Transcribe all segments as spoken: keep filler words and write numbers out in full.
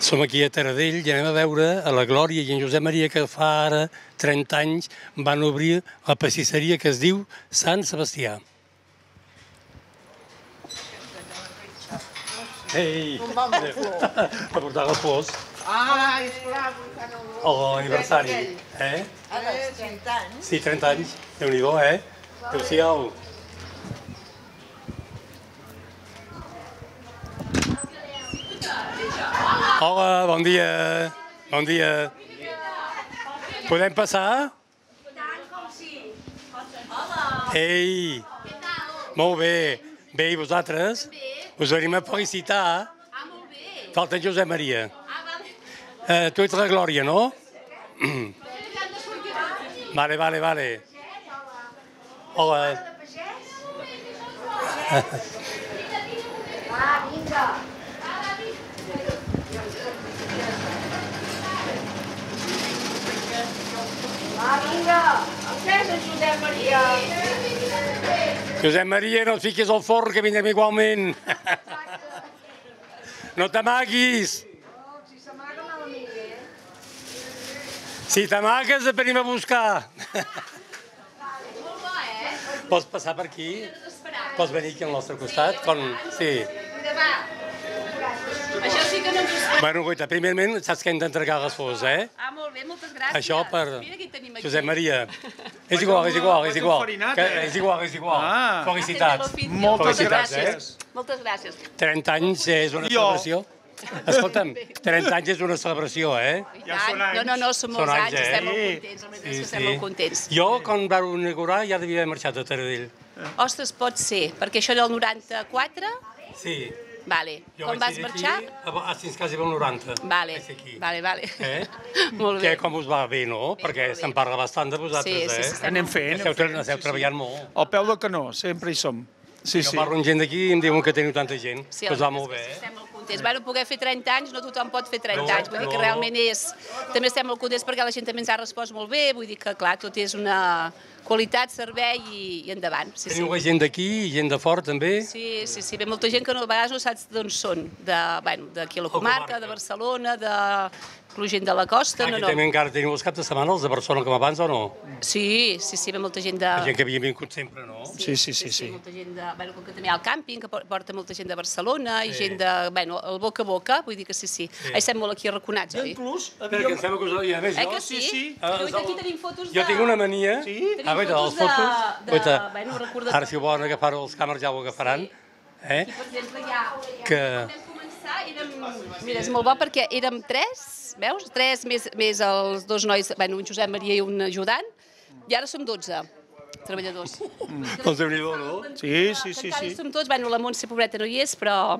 Som aquí a Taradell i anem a veure a la Glòria i en Josep Maria, que fa ara trenta anys van obrir la pastisseria que es diu Sant Sebastià. Ei! A portar les flors. Ah, esclar, portant el... A l'aniversari, eh? Ara, trenta anys. Sí, trenta anys. Déu-n'hi-do, eh? Adéu-siau. Hola, bon dia. Bon dia. Podem passar? Ei! Molt bé. Bé, i vosaltres? Us venim a felicitar. Ah, molt bé. Falta en Josep Maria. Ah, vale. Eh, tu ets la Glòria, no? Vale, vale, vale. Hola. Ah, vinga. Ah, vinga. Encesa, Josep Maria. Josep Maria, no et fiquis al forn, que vindrem igualment. No t'amaguis. Oh, si s'amaga malament, eh? Si t'amagues, et venim a buscar. Molt bo, eh? Pots passar per aquí? Pots venir aquí al nostre costat? Com... Sí. Endavant. Això sí que no ens ho esperava. Bueno, guaita, primerament saps que hem d'entregar les flors, eh? Ah, molt bé, moltes gràcies. Això per Mira qui tenim aquí. Josep Maria. És igual, és igual, és igual. Que és igual, és igual. Ah. Felicitats. Moltes Felicitats, gràcies. Moltes gràcies. trenta anys és una Jo. celebració. Escolta'm, trenta anys és una celebració, eh? I Ja tant. són anys. No, no, no, són molts Són anys, anys, eh? estem molt Sí. contents. La veritat és que estem molt contents. Jo, quan vau inaugurar, ja devia haver marxat a Taradell. Ostres, pot ser, perquè això era el noranta-quatre? Sí. Vale. Jo Com vaig vas ser d'aquí, marxar? a fins quasi el noranta. Vale, Vaig ser aquí. vale, vale. Eh? Molt bé. Que com us va bé, no? Perquè molt bé. se'n parla bastant de vosaltres, Sí, sí, sí, eh? estem Anem fent, Esteu, anem fent. esteu treballant molt. Al peu del canó, sempre hi som. Sí, Jo sí. parlo amb gent d'aquí i em diuen que teniu tanta gent. Sí, Que us la va veritat molt bé, és que eh? Estem molt contents. Bueno, poder fer trenta anys, no tothom pot fer trenta No, anys. Vull dir que no. realment és... També estem molt contents perquè la gent també ens ha respost molt bé. Vull dir que, clar, tot és una qualitat, servei i, i endavant. Sí, sí. Teniu gent d'aquí i gent de fora, també? Sí, sí, sí. Ve molta gent que no, a vegades no saps d'on són. De, bueno, d'aquí a la comarca, de Barcelona, de gent de la costa. Aquí No, no. també encara teniu els caps de setmana, els de Barcelona com abans o no? Sí, sí, sí, ve molta gent de... Gent que havia vingut sempre, no? Sí, sí, sí, sí. Molta gent de... Bueno, com que també hi ha el càmping, que porta molta gent de Barcelona i gent de... Bueno, el boca a boca, vull dir que sí, sí. Hi estem molt aquí arraconats, oi? Inclús Espera, que em sembla que us ho havia més Eh jo. que sí? sí, sí. Però guaita, aquí tenim fotos de... Jo tinc una mania. Sí? Tenim Ah, guaita, fotos les fotos. de- de- Guaita, bueno, recordatori. ara si ho volen agafar els càmeres ja ho agafaran. Eh? Aquí, per exemple, hi ha... Que... Quan vam començar érem... Mira, és molt bo perquè érem tres, veus? Tres més, més els dos nois, bueno, un Josep Maria i un ajudant, i ara som dotze treballadors. Doncs Déu-n'hi-do, no? Sí, sí, sí, Encara hi sí. som tots, bueno, la Montse, pobreta, no hi és, però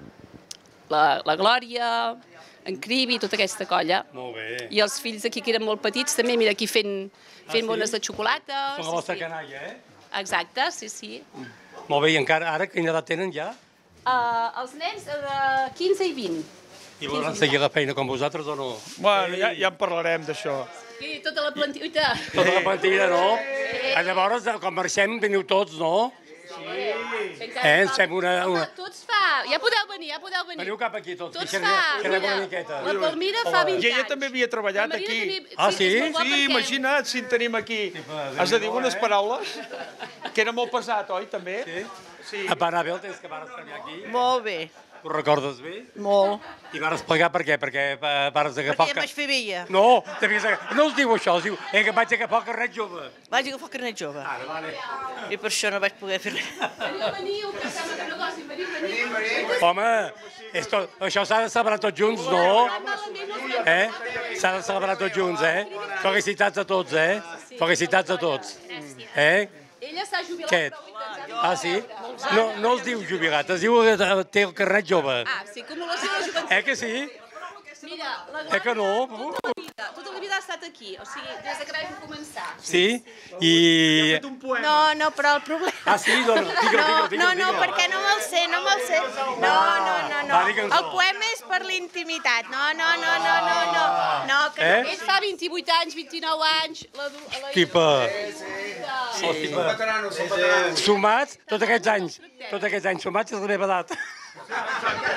la, la Glòria, en Cribi, tota aquesta colla. Molt bé. I els fills aquí, que eren molt petits, també, mira, aquí fent, fent sí? bones de xocolata. Són la vostra canalla, eh? Exacte, sí, sí. Molt bé, i encara ara quina edat tenen ja? Uh, els nens uh, de quinze i vint. I volen seguir la feina com vosaltres o no? Bueno, ja, ja en parlarem d'això. Sí, tota la plantilla. Tota la plantilla, no? Eh, llavors, quan marxem, veniu tots, no? Eh, ens fem una... una... Tots fa... Ja podeu venir, ja podeu venir. Veniu cap aquí tots, Tots que fa... xerrem, xerrem una Mira, miqueta. la Palmira fa vint I ella anys. també havia treballat La Marina aquí. també- Ah, sí? és molt bo Sí, perquè- imagina't si en tenim aquí. Has de dir unes paraules? Que era molt pesat, oi, també? Sí? Sí. A Panabel, tens que vares treballar aquí? Molt bé, Ho recordes bé? molt. I vares plegar per què? Perquè eh, vares agafar... Perquè ja vaig fer vella. No, devies agafar... No es diu això, es diu eh, que vaig agafar el carnet jove. Vaig agafar carnet jove. Ara, vale. I per això no vaig poder fer res. Veniu, veniu, que sembla que no gossin, veniu, veniu. Home, és tot, això s'ha de celebrar tots junts, no? Eh? S'ha de celebrar tots junts, eh? Felicitats a tots, eh? Felicitats a tots. Eh? Ella s'ha jubilat, Què? però vull que ens ha Ah, sí? No, no es diu jubilat, es diu que té el carnet jove. Ah, sí, acumulació de joventut. Eh que sí? Mira, la Eh que no? Tota la vida, tota la vida ha estat aquí, o sigui, des de que vam començar. Sí? I... Un poema. No, no, però el problema... Ah, sí? No, no, digue'l, No, digue'l, digue'l. no, no, digue'l. perquè no me'l sé, no me'l sé. No, no, no, no. Va, digue'ns-ho. El poema és per l'intimitat. No, no, no, no, no, no. No, que Eh? no. Ell fa vint-i-vuit anys, vint-i-nou anys, la... la Tipa... Oh, tipa... Sumats, tots aquests anys, tots aquests anys sumats és la meva edat.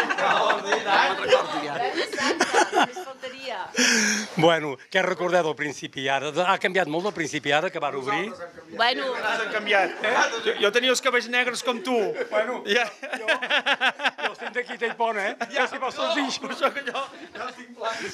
Bueno, què recordeu del principi ara? Ha canviat molt del principi ara, que van obrir? Bueno, Han canviat. Jo, jo tenia els cabells negres com tu. Bueno, Ja. jo, jo els tinc d'aquí Taipona, eh? Ja si vols els deixo. Per això que jo ja els tinc plans.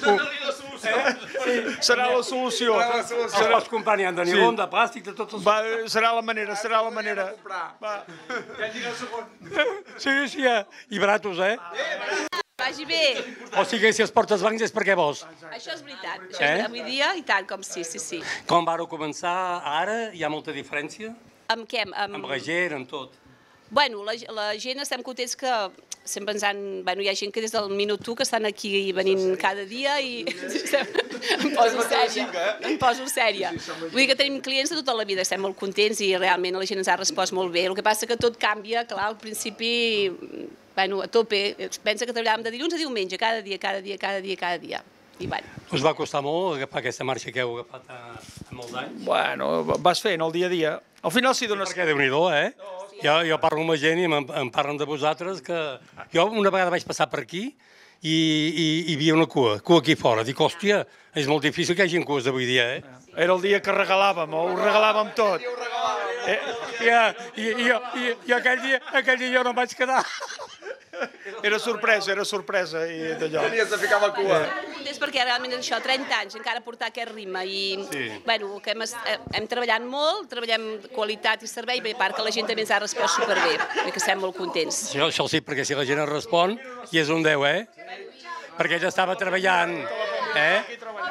Serà la solució. Els pots comprar, n'hi ha de nilon, de plàstic, de tots els... Va, serà la manera, serà la manera. Va. Ja diré el segon. Sí, sí, eh? I baratos, eh? vagi bé. O sigui, si els portes blancs és perquè vols. Això és veritat. Això Eh? és avui dia i tant com sí, sí, sí. Com vareu començar ara, hi ha molta diferència? Amb què? Amb, Amb la gent, amb tot. Bueno, la, la gent estem contents que estem pensant... Bueno, hi ha gent que des del minut u que estan aquí venint cada dia i... em poso sèria, em poso sèria. Vull dir que tenim clients de tota la vida, estem molt contents i realment la gent ens ha respost molt bé. El que passa que tot canvia, clar, al principi... Bueno, a tope, pensa que treballàvem de dilluns a diumenge, cada dia, cada dia, cada dia, cada dia. I bueno. Us va costar molt agafar aquesta marxa que heu agafat a, a molts anys? Bueno, vas fent el dia a dia. Al final sí dones... Perquè Déu-n'hi-do, eh? Jo, jo parlo amb la gent i em, em parlen de vosaltres que... Jo una vegada vaig passar per aquí i, i, i hi havia una cua, cua aquí fora. Dic, hòstia, és molt difícil que hi hagi cues avui dia, eh? Era el dia que regalàvem, ho regalàvem tot. eh I, i, i, i, i aquell, dia, aquell dia jo no em vaig quedar. Era sorpresa, era sorpresa i d'allò. Tenies de ficar la cua. És perquè realment és això, trenta anys, encara portar aquest ritme i, Sí. bueno, que hem, est- hem treballat molt, treballem qualitat i servei, i a part que la gent també ens ha respost superbé, i que estem molt contents. Això, això sí, perquè si la gent es respon, i és un deu, eh? Perquè ella estava treballant, eh?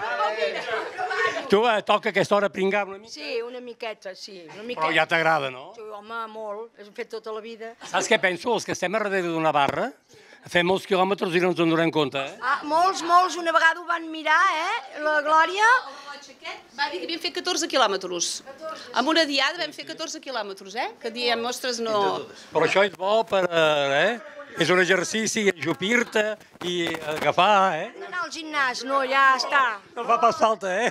Tu, eh, toca a aquesta hora pringar una mica, Sí, una miqueta, sí. Una però miqueta. ja t'agrada, no? Sí, home, molt. Hem fet tota la vida. Saps què penso? Els que estem a darrere d'una barra fem molts quilòmetres i no ens en donem compte, eh? Ah, molts, molts, una vegada ho van mirar, eh? La Glòria. Va dir que havíem fet catorze quilòmetres. Amb una diada vam fer catorze quilòmetres, eh? Que diem, ostres, no... Però això és bo per, eh? És un exercici, ajupir-te i agafar, eh? Anar al gimnàs, no, ja està. No fa pas falta, eh?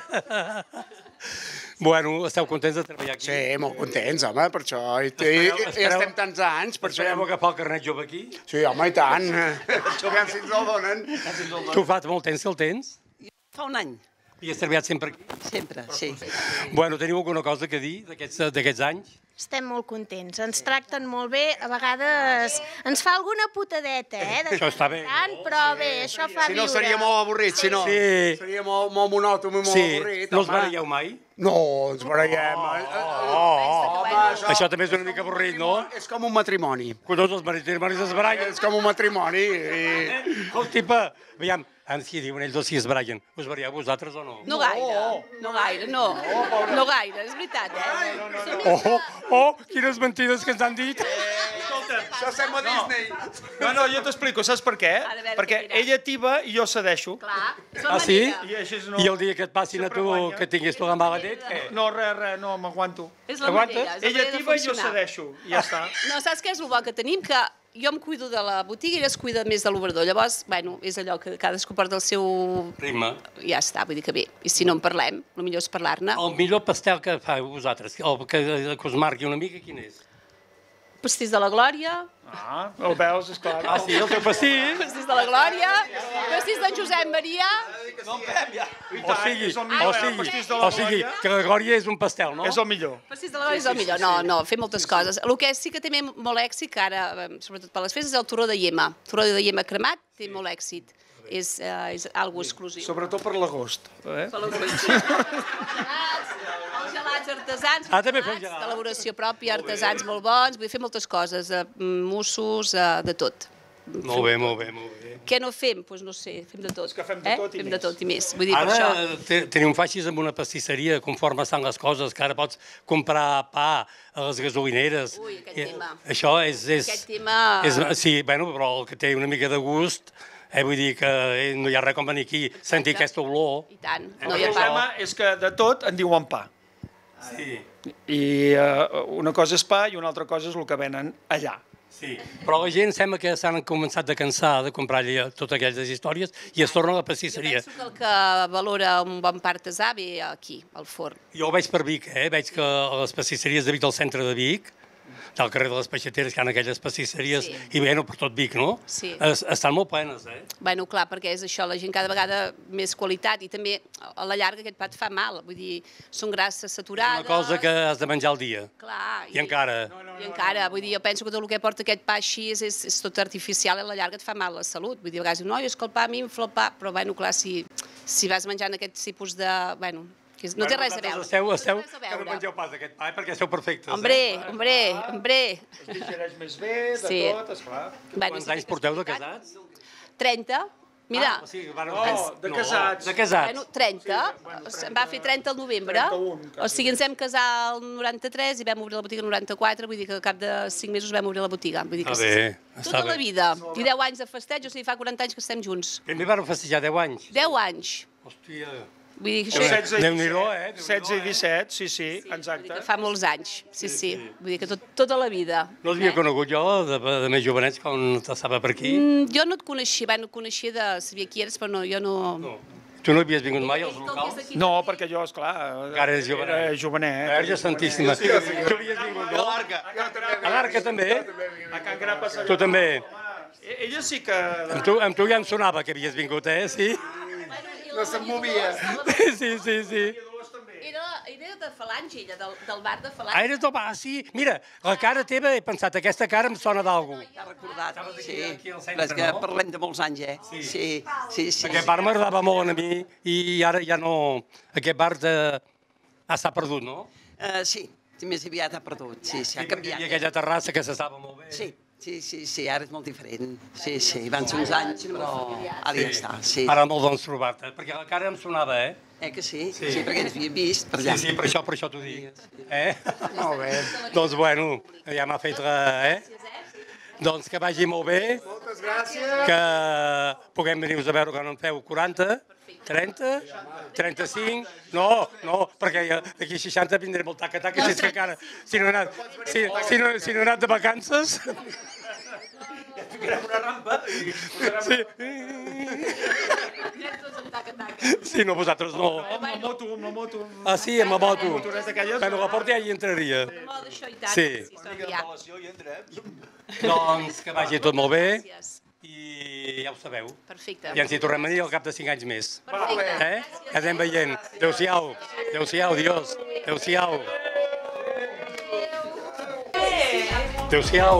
Bueno, esteu contents de treballar aquí? Sí, molt contents, home, per això. I, i, i, i estem tants anys, per això... Esperem agafar el carnet jove aquí? Sí, home, i tant. Aviam si ens el donen. Tu fa molt temps que el tens? Fa un any, I has treballat sempre aquí? sempre, sí. Bueno, teniu alguna cosa que dir d'aquests d'aquests anys? Estem molt contents, ens tracten molt bé, a vegades ens fa alguna putadeta, eh? de Això està bé. tant, però bé, això fa Si no, viure. seria molt avorrit, si no. Sí. Seria molt, molt monòton i molt Sí, avorrit. no els home. baralleu mai? No, ens barallem. Oh, Home, això, això també és una mica avorrit, no? és com un matrimoni. Que tots els matrimonis es barallen. És com un matrimoni. I... El tipa, aviam, ens qui diuen ells dos si es barallen. Us baralleu vosaltres o no? No gaire, no gaire, no. No gaire, és veritat, eh? Oh, oh, quines mentides que ens han dit. Això sembla Disney. No, no, jo t'explico, saps per què? A veure, Perquè què dirà? ella tiba i jo cedeixo. Clar, és la Ah, sí? manera. I així no... I el dia que et passin a Sempre tu, guanya. que tinguis tu la mala llet, què? No, res, res, no, m'aguanto. És la Aguantes? manera, és la Ella manera de tiba i jo funcionar. cedeixo, i ja està. No, saps què és el bo que tenim? Que jo em cuido de la botiga i ella es cuida més de l'obrador. Llavors, bueno, és allò que cadascú porta el seu... Ritme. Ja està, vull dir que bé. I si no en parlem, el millor és parlar-ne. El millor pastel que feu vosaltres, o que, que us marqui una mica, quin és? Pastís de la Glòria, Ah, el veus, esclar. Ah, sí, el teu pastís? pastís de la Glòria, pastís d'en Josep Maria... O sigui, és el o millor, eh, el sigui, pastís de la o sigui, Glòria. que la Glòria és un pastel, no? És el millor. Pastís de la Glòria és el millor. No, no, fer moltes coses. El que sí que té molt èxit, que ara, eh, sobretot per les festes, és el turó de Llema. El turó de Llema cremat té molt èxit. És, eh, és algo exclusiu. Sobretot per l'agost. Eh? Per l'agost. Els gelats artesans, Ah, també feu gelats gelats. d'elaboració pròpia, artesans molt bons, vull fer moltes coses, eh, mussos, eh, de tot. Molt bé, molt bé, molt bé. Què no fem? Doncs pues no sé, fem de tot. que fem de tot i fem més. de tot i més. Vull dir, per això... Ara te- teniu un faixis amb una pastisseria, conforme estan les coses, que ara pots comprar pa a les gasolineres. Ui, aquest I, tema. Això és... és Aquest tema- És, sí, bueno, però el que té una mica de gust, eh, vull dir que eh, no hi ha res com venir aquí, sentir aquesta olor. I tant. Eh, No El hi ha pa. problema és que de tot en diuen pa. Sí, I uh, una cosa és pa i una altra cosa és el que venen allà. sí. Però la gent sembla que s'han començat de cansar de comprar allà totes aquelles històries i es torna a la pastisseria. Penso que el que valora un bon pa artesà ve aquí, al forn. Jo ho veig per Vic, eh? Veig que a les pastisseries de Vic, del centre de Vic, del carrer de les Peixateres, que hi ha aquelles pastisseries, Sí. i bé, per tot Vic, no? Sí. Es, estan molt plenes, eh? Bueno, clar, perquè és això, la gent cada vegada més qualitat i també a la llarga aquest pa et fa mal, vull dir, són grasses saturades... Una cosa que has de menjar al dia. Clar. I encara. I encara, vull dir, jo penso que tot el que porta aquest pa així és, és, és tot artificial i a la llarga et fa mal a la salut. Vull dir, a vegades diu, no, és que el pa a mi infla el pa, però bueno, clar, si, si vas menjant aquest tipus de... Bueno, que no té res a veure. Esteu, esteu, no té res a que no veure. mengeu pas d'aquest pa, eh, perquè esteu perfectes. Hombre, eh? hombre, hombre. Es digereix més bé, de Sí. tot, esclar. Bueno, Quants sí, anys porteu de casats? trenta. Mira, Ah, sí, bueno, No, de casats. de casats. bueno, trenta. Em va fer trenta al novembre. trenta-un, quasi. O sigui, ens vam casar al noranta-tres i vam obrir la botiga al noranta-quatre, vull dir que al cap de cinc mesos vam obrir la botiga. Vull dir que Està bé, està tota la bé. vida. I deu anys de festeig, o sigui, fa quaranta anys que estem junts. Primer van festejar deu anys. deu anys. Hòstia. Vull dir que Déu- això... setze i Déu-n'hi-do, eh? Déu-n'hi-do, setze i eh? disset, sí, sí, Vull dir exacte. que fa molts anys, sí, sí. Vull dir que tot, tota la vida. No els havia eh? conegut jo, de, de més jovenets, quan estava per aquí. Mm, jo no et coneixia, bueno, et coneixia de... Sabia qui eres, però no, jo no... No. Tu no havies vingut mai als locals? No, perquè jo, esclar, Encara eres jovenet. era jovenet. Verge Santíssima. Tu havies vingut, no? A l'Arca. A l'Arca també? A Can Grappa s'ha- Tu també. E- Ella sí que... Amb tu, amb tu ja em sonava que havies vingut, eh? Sí? No se'n movia. Sí, sí, sí. Era, era de Falange, ella, del, del bar de Falange. Ah, eres del bar, sí. Mira, la cara teva, he pensat, aquesta cara em sona d'algú. Ja recordat, Estaves aquí- sí. aquí al centre, Però és que no? parlem de molts anys, eh? Sí, sí, sí. sí. Aquest bar m'agradava molt a mi i ara ja no... Aquest bar de... ah, s'ha perdut, no? Uh, sí, més aviat ha perdut, sí, sí, ha I canviat. aquella terrassa que s'estava molt bé. Sí, sí, sí, sí, ara és molt diferent. Sí, sí, van ser uns anys, però ara ja està, sí. Ara molt doncs trobar-te, perquè la cara em sonava, eh? Eh que sí? Sí. Sí, perquè ens havíem vist per Sí, allà. sí, per això, per això t'ho dic. Eh? Molt bé. Doncs bueno, ja m'ha fet la... Eh? Doncs que vagi molt bé, Moltes gràcies. que puguem venir-vos a veure quan en feu quaranta, trenta, trenta-cinc... No, no, perquè ja d'aquí seixanta vindré molt taca-taca, si és que encara... Si no he anat, si, si no, si no he anat de vacances... Una rampa i... Sí. Sí, no, vosaltres no. Amb la moto, amb la moto. Ah, sí, amb la moto. motoret aquelles. Bueno, la porta ja hi entraria. Molt d'això i tant. Sí. Sònia. Doncs que vagi tot molt bé Gràcies. i ja ho sabeu. Perfecte. I ens hi tornem a dir al cap de cinc anys més. Perfecte. Eh? Que anem veient. Adéu-siau. Adéu-siau, Dios. Adéu-siau. Adéu-siau.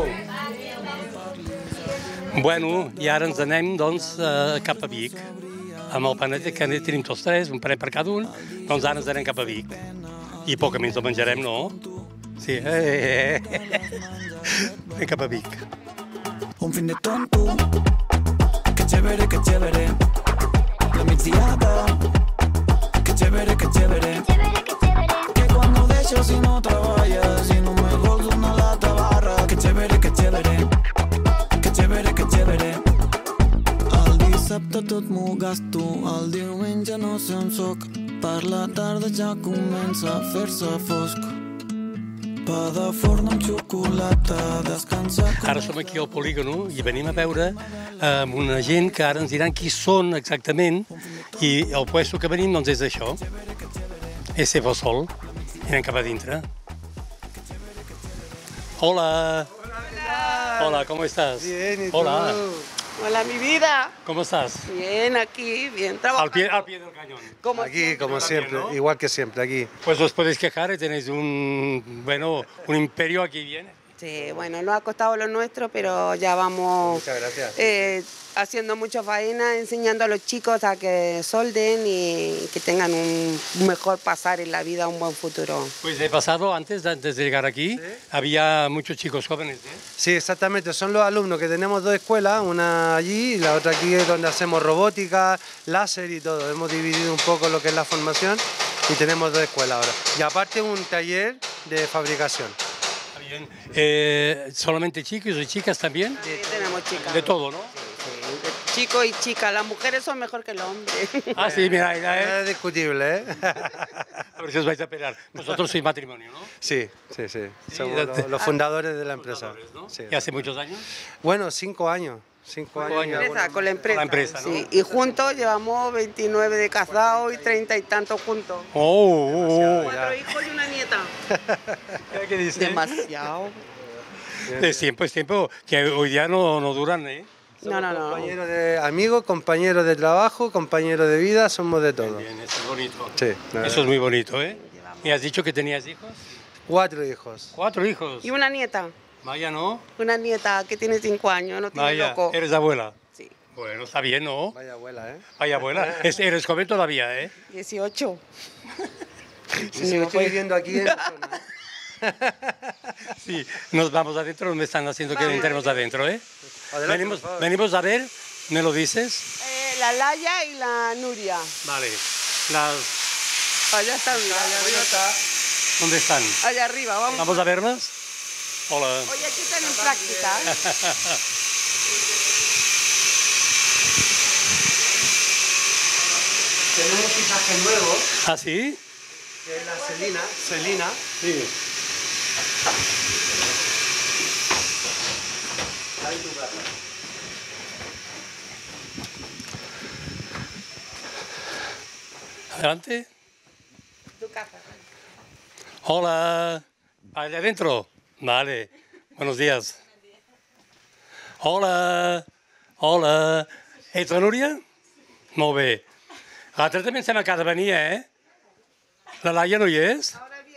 Bueno, i ara ens anem, doncs, eh, cap a Vic. Amb el panet que tenim tots tres, un panet per cada un, doncs ara ens anem cap a Vic. I poc a mi ens el menjarem, no? Sí, eh, eh, eh. Anem cap a Vic. Un fin de tonto, que chévere, que chévere. La mixdiada, que chévere, que chévere. Que cuando de hecho si no trabajas, si no me vols una lata barra. Que chévere, que chévere, que chévere, que chévere. El dissabte tot m'ho gasto, el diumenge no sé on soc. Per la tarda ja comença a fer-se fosc. Pa de forn amb xocolata, descansar... Ara som aquí al polígono i venim a veure eh, amb una gent que ara ens diran qui són exactament i el puesto que venim doncs és això, és Cebo Sol. I anem cap a dintre. Hola. Hola, ¿cómo estás? Bien, ¿y tú? Hola, Hola, mi vida. ¿cómo estás? Bien, aquí, bien Al trabajando. pie, al pie del cañón. Como Aquí, como siempre, ¿no? igual que siempre, aquí. Pues os podéis quejar y tenéis un, bueno, un imperio aquí bien. Sí, bueno, nos ha costado lo nuestro, pero ya vamos Muchas gracias. eh, haciendo mucha faena, enseñando a los chicos a que solden y que tengan un mejor pasar en la vida, un buen futuro. Pues he pasado antes, antes de llegar aquí, había muchos chicos jóvenes, ¿eh? Sí, exactamente, son los alumnos que tenemos dos escuelas, una allí y la otra aquí es donde hacemos robótica, láser y todo. Hemos dividido un poco lo que es la formación y tenemos dos escuelas ahora. Y aparte un taller de fabricación. Está bien. Eh, ¿Solamente chicos y chicas también? Sí, tenemos chicas. De todo, ¿no? Chicos y chicas, las mujeres son mejor que los hombres. Ah, sí, mira, mira, ¿eh? Es discutible, ¿eh? A ver si os vais a pelear. Vosotros sois matrimonio, ¿no? Sí, sí, sí. Somos de- los, los fundadores de la empresa. Fundadores, ¿no? Sí. ¿Y hace muchos años? Bueno, cinco años. Cinco años. y años. algunos Empresa, con la empresa. Con la empresa, ¿no? Sí, y juntos llevamos veintinueve de casados y treinta y tantos juntos. Oh, oh, oh. Cuatro hijos y una nieta. ¿Qué dice? Demasiado. Es tiempo, es tiempo, que hoy día no, no duran, ¿eh? No, no, no. Compañeros de amigos, compañeros de trabajo, compañeros de vida, somos de todo. Bien, eso es bonito. Sí, la Eso es muy bonito, ¿eh? ¿Me has dicho que tenías hijos? Cuatro hijos. Cuatro hijos. Y una nieta, Vaya, ¿no? una nieta que tiene cinco años, no tiene Vaya, loco. eres abuela. Sí. Bueno, está bien, ¿no? Vaya abuela, ¿eh? Vaya abuela. Es- eres joven todavía, ¿eh? dieciocho. Estoy viviendo aquí en la zona. Sí, nos vamos adentro, me están haciendo que entremos adentro, ¿eh? Adelante, Venimos, por favor. venimos a ver, ¿me lo dices? Eh, la Laia y la Nuria. Vale. Las, Allá está, mira, allá arriba está. ¿dónde están? Allá arriba, vamos. ¿Vamos a verlas? Hola. Oye, aquí están en práctica. Tenemos fichaje nuevo, ¿Ah, sí? que es la Celina. Celina. Sí. Ahí tu gata. Adelante. Tu casa. Hola. ¿Allá adentro? Vale. Buenos días. Hola. Hola. Ets la Núria? Molt bé. L'altra també em sembla que ha de venir, eh? La Laia no hi és?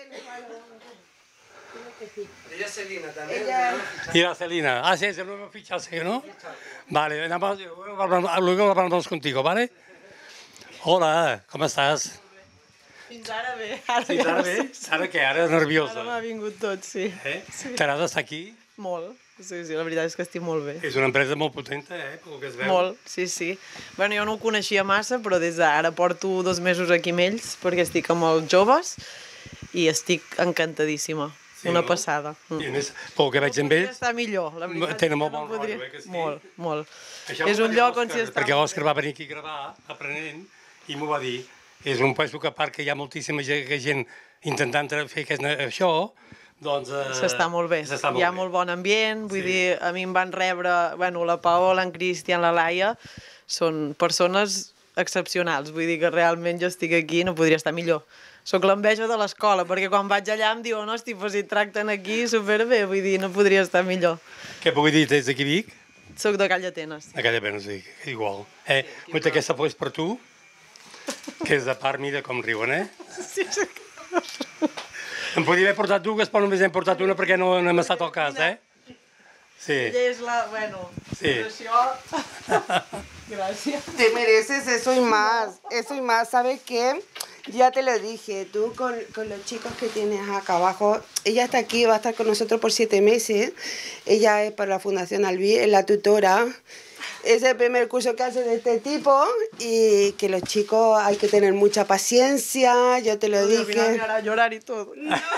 Ella es Celina también. Y la Celina. Ah, sí, es el nuevo fichaje, ¿no? Vale, nada más, luego hablamos, luego hablamos contigo, ¿vale? Hola, ¿cómo estás? Fins ara bé. Ara Sí, ara bé? Ara què? Ara nerviosa. Ara m'ha vingut tot, sí. Eh? Sí. T'agrada estar aquí? Molt. Sí, sí, la veritat és que estic molt bé. És una empresa molt potenta, eh? Pel que es veu. Molt, sí, sí. Bueno, jo no ho coneixia massa, però des d'ara porto dos mesos aquí amb ells perquè estic amb els joves i estic encantadíssima. Sí, Una no? passada. I a més, pel que veig amb Podria ells, estar millor, la veritat. tenen és molt que no bon podria- rotllo, eh, que sí? Molt, molt. això És m'ho va un dir lloc on l'Òscar, s'hi està perquè molt l'Òscar va venir aquí a gravar, aprenent, i m'ho va dir. És un puesto que, a part que hi ha moltíssima gent, gent intentant fer aquest, això, doncs... Eh, S'està molt bé. S'està molt Hi ha bé. molt bon ambient, vull Sí. dir, a mi em van rebre, bueno, la Paola, en Cristian, la Laia, són persones excepcionals, vull dir que realment jo estic aquí i no podria estar millor. Soc l'enveja de l'escola, perquè quan vaig allà em diuen, hosti, però si et tracten aquí superbé, vull dir, no podria estar millor. Què puc dir, des d'aquí Vic? Soc de Call d'Atenes. Aquella pena, sí, igual. Eh, vull que aquesta fos per tu, que és de part, mira com riuen, eh? Sí, sí. Em podria haver portat dues, però només hem portat una perquè no no hem estat al cas, eh? Sí, Ella és la, bueno, Sí. però això... Gràcies. Te mereces eso y más, eso y más. ¿Sabes qué? Ya te lo dije, tú con, con los chicos que tienes acá abajo, ella está aquí, va a estar con nosotros por siete meses. Ella es para la Fundación Albi, es la tutora. Es el primer curso que hace de este tipo y que los chicos hay que tener mucha paciencia, yo te lo Al final me dije. hará llorar y todo.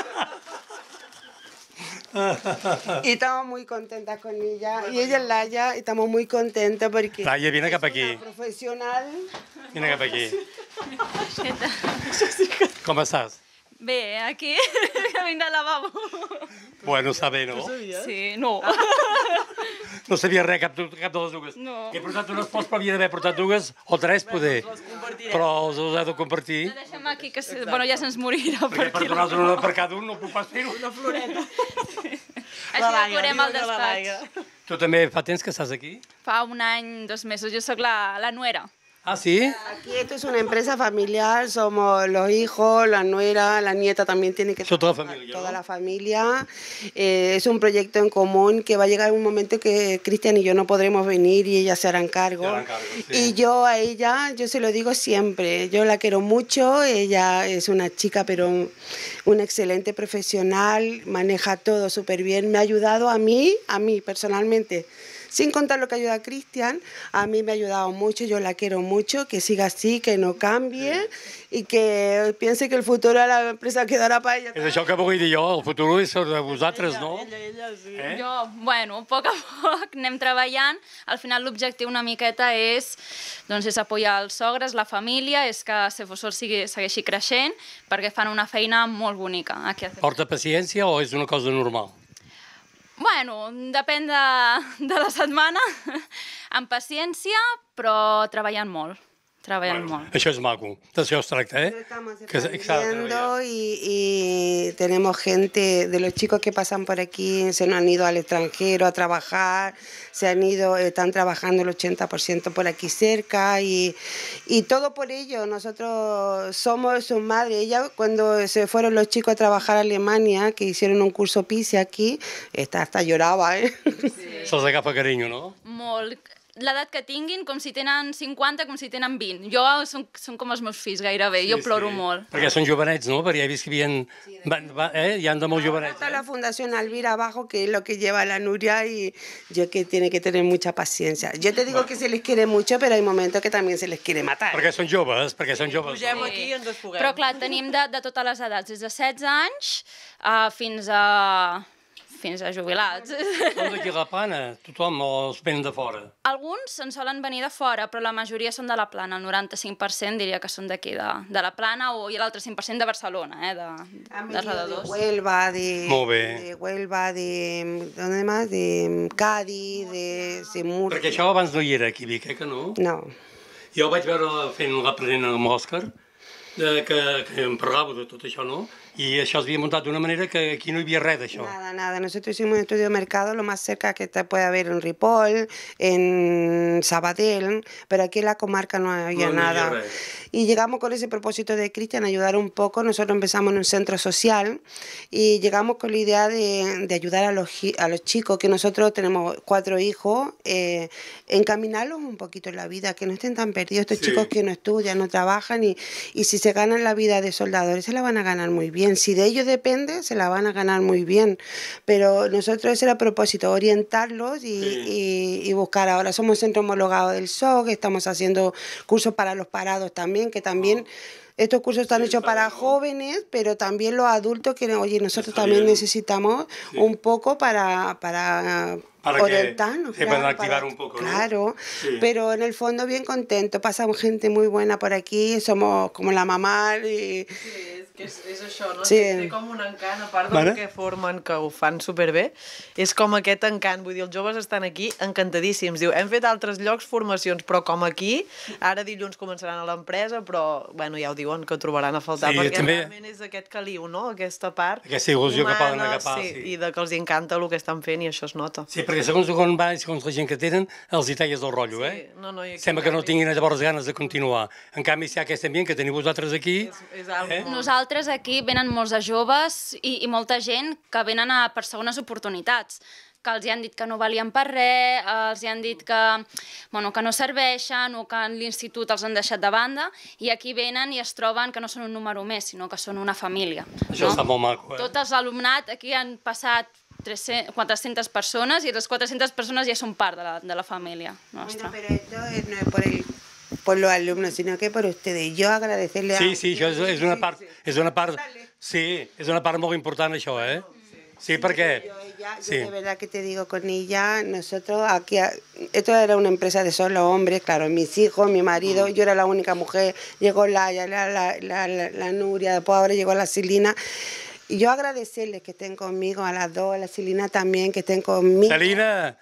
Y estamos muy contentas con ella. Y ella es Laia, y estamos muy contentas porque Laia, vine cap es aquí. una profesional. Vine cap aquí. Com estàs? Bé, aquí, camí al lavabo. Bueno, està bé, no? Sí, no. No sabia res, cap, cap de les dues. No. He portat unes pols, però havia d'haver portat dues o tres, poder. Però els heu de compartir. No deixem aquí, que se... bueno, ja se'ns morirà per Perquè per aquí. donar-nos una per cada un no puc pas fer-ho. Una floreta. Així decorem el despatx. Tu també fa temps que estàs aquí? Fa un any, dos mesos, jo sóc la, la nuera. Ah, sí? Aquí esto es una empresa familiar, somos los hijos, la nuera, la nieta también tiene que... Son toda la familia, Toda ¿no? la familia. Eh, es un proyecto en común que va a llegar un momento que Cristian y yo no podremos venir y ellas se harán cargo. Se harán cargo, sí. Y yo a ella, yo se lo digo siempre, yo la quiero mucho, ella es una chica pero un, una excelente profesional, maneja todo súper bien, me ha ayudado a mí, a mí personalmente. Sin contar lo que ayuda a Cristian, a mí me ha ayudado mucho, yo la quiero mucho, que siga así, que no cambie y que piense que el futuro de la empresa quedarà per ella. És això que vull dir jo, el futur és de vosaltres, no? Ella, ella, sí. Eh? Jo, bueno, a poc a poc anem treballant. Al final l'objectiu una miqueta és, doncs, és apoyar els sogres, la família, és que Cefosol sigui, segueixi creixent, perquè fan una feina molt bonica. Aquí a Cefosol. Porta paciència o és una cosa normal? Bueno, depèn de, de la setmana, amb paciència, però treballant molt. treballant molt. Això és maco, d'això es tracta, eh? Estamos Que s'ha de expandiendo treballar. y, y tenemos gente de los chicos que pasan por aquí, se nos han ido al extranjero a trabajar, se han ido, están trabajando el ochenta por ciento por aquí cerca y, y todo por ello. Nosotros somos sus madres. Ella, cuando se fueron los chicos a trabajar a Alemania, que hicieron un curso P I S E aquí, esta hasta lloraba, ¿eh? Se'ls agafa carinyo, no? Molt. L'edat que tinguin, com si tenen cinquanta, com si tenen vint. Jo són, són com els meus fills, gairebé. Jo ploro molt. Perquè són jovenets, no? Perquè ja he vist que havien... van- va- eh? Hi han de molt jovenets. Está la Fundación Alvira abajo, que es lo que lleva la Nuria, y yo que tiene que tener mucha paciencia. Yo te digo que se les quiere mucho, pero hay momentos que también se les quiere matar. Perquè són joves, perquè són joves. Pugem aquí i ens desfoguem. Però clar, tenim de, de totes les edats, des de setze anys uh, fins a... fins a jubilats. Són d'aquí a la Plana, tothom els venen de fora. Alguns en solen venir de fora, però la majoria són de la Plana. El noranta-cinc per cent diria que són d'aquí, de, de la Plana, o, i l'altre cinc per cent de Barcelona, eh, de, de De redadors. Huelva, de, Molt bé. de Huelva, de, ¿dónde más? De Cádiz, de, de Murcia. Perquè això abans no hi era aquí a Vic, eh, que no? No. Jo vaig veure fent l'aprenent amb l'Òscar, de que, que em parlava de tot això, no? I això es havia muntat d'una manera que aquí no hi havia res d'això. Nada, nada. Nosotros hicimos un estudio de mercado lo más cerca que te puede haber en Ripoll, en Sabadell, pero aquí en la comarca no había No, no había nada. res. Y llegamos con ese propósito de Cristian, ayudar un poco. Nosotros empezamos en un centro social y llegamos con la idea de, de ayudar a los, ji- a los chicos, que nosotros tenemos cuatro hijos, eh, encaminarlos un poquito en la vida, que no estén tan perdidos. Estos Sí. chicos que no estudian, no trabajan y, y si se ganan la vida de soldadores, se la van a ganar muy bien. Si de ellos depende, se la van a ganar muy bien. Pero nosotros ese era el propósito, orientarlos y, y, y buscar. Ahora somos centro homologado del S O C, estamos haciendo cursos para los parados también, que también... Estos cursos están hechos para jóvenes, pero también los adultos que, oye, nosotros Está también bien. necesitamos un poco para, para, Para que orientarnos. se puedan activar un poco, ¿no? Claro, Sí. pero en el fondo bien contento. Pasamos gente muy buena por aquí, somos como la mamá y... Sí, és que és, és això, no? Sí. Té, té com un encant, a part del Vale. que formen, que ho fan superbé, és com aquest encant, vull dir, els joves estan aquí encantadíssims. Diu, hem fet altres llocs formacions, però com aquí, ara dilluns començaran a l'empresa, però, bueno, ja ho diuen, que ho trobaran a faltar, Sí, perquè també- realment és aquest caliu, no?, aquesta part Aquesta il·lusió que poden humana, agafar, sí, sí. i de que els encanta el que estan fent, i això es nota. Sí, perquè segons on va i segons la gent que tenen, els hi talles del rotllo, eh? Sí, no, no, i aquí Sembla que no canvi. tinguin llavors ganes de continuar. En canvi, si hi ha aquest ambient que teniu vosaltres aquí... És algo Eh? molt... Nosaltres aquí venen molts de joves i, i molta gent que venen a, per segones oportunitats, que els hi han dit que no valien per res, eh, els hi han dit que, bueno, que no serveixen o que a l'institut els han deixat de banda, i aquí venen i es troben que no són un número més, sinó que són una família. Això està molt maco, eh? Tot l'alumnat, aquí han passat tres-centes, quatre-centes persones i les quatre-centes persones ja són part de la, de la família nostra. Bueno, pero esto es- no es por, el, por los alumnos, sino que por ustedes. Yo agradecerle a... Sí, sí, això és, és una part... És una part... Sí, és una part molt important, això, eh? Sí, perquè... Yo, ella, yo Sí. de verdad que te digo, con ella, nosotros aquí, esto era una empresa de solo hombres, claro, mis hijos, mi marido, yo era la única mujer, llegó Laia, la, la, la, la, la Nuria, después ahora llegó la Silina. Y yo agradecerles que estén conmigo, a las dos, a la Silina también, que estén conmigo. Celina,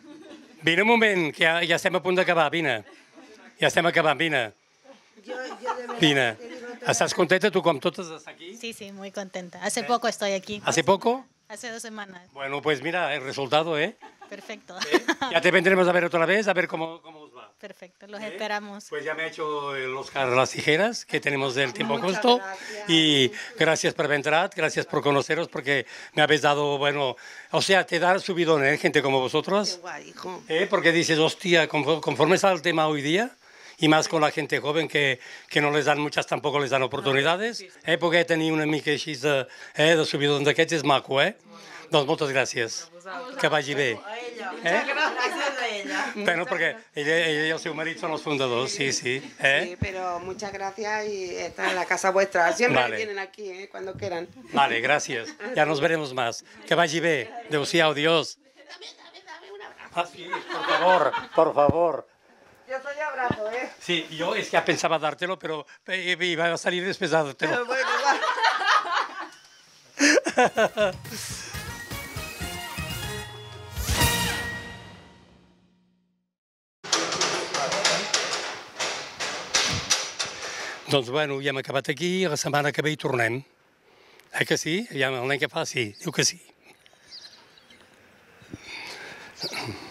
vine un moment, que ja, ja estem a punt d'acabar, vine. Ja estem acabant, vine. Yo, yo de verdad Vine. te digo todo. Estàs contenta tu com totes d'estar aquí? Sí, sí, muy contenta. Hace poco estoy aquí. ¿Hace poco? Hace dos semanas. Bueno, pues mira, el resultado, ¿eh? Perfecto. Ya te vendremos a ver otra vez, a ver cómo, cómo os va. Perfecto, los esperamos. Pues ya me ha hecho el Oscar las tijeras, que tenemos del tiempo Muchas justo. gracias. Y gracias por haber entrado, gracias por conoceros, porque me habéis dado, bueno, o sea, te da subidón, ¿eh? Gente como Qué vosotros. guay, hijo. ¿Eh? Porque dices, hostia, conforme, conforme está el tema hoy día, y más con la gente joven que, que no les dan muchas, tampoco les dan oportunidades, eh? Perquè tenir una mica així de, eh, de subidón d'aquests és maco, eh? Doncs moltes gràcies. Que vagi bé. Eh? Gràcies a ella. Bueno, perquè ella, ella i el seu marit són els fundadors, sí, sí. Eh? Sí, pero muchas gracias y esta es la casa vuestra. Siempre Vale. vienen aquí, ¿eh? Cuando quieran. Vale, gracias. Ya nos veremos más. Que vagi bé. Adéu-siau, adiós. Ah, sí, por favor, por favor. Yo soy abrazo, ¿eh? Sí, yo es que ya pensaba dártelo, pero eh, iba a salir después de dártelo. Bueno, va. Doncs, bueno, ja hem acabat aquí, la setmana que ve hi tornem. Eh que sí? Ja el nen que fa, sí, diu que sí.